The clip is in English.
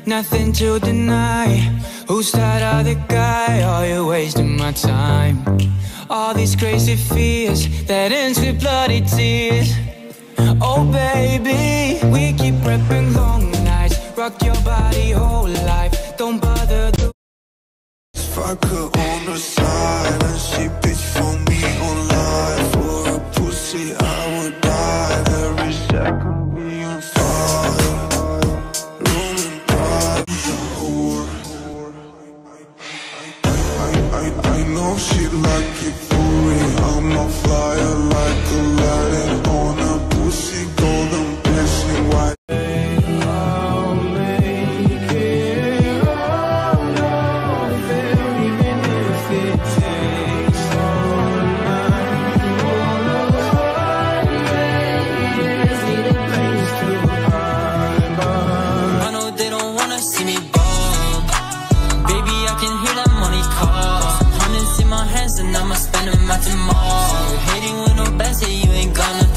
nothing to deny. Who's that other guy? Are you wasting my time? All these crazy fears that ends with bloody tears. Oh baby, we keep prepping long nights. Rock your body whole life, don't bother the vodka on the side, and she bitch for me online. For a pussy I would die. Every second be on fire. Rolling by I know she like it for me. I'm a flyer like Aladdin on a pussy golden blessing white. and I'ma spend them at the mall. You're hating with no best, yeah, you ain't gonna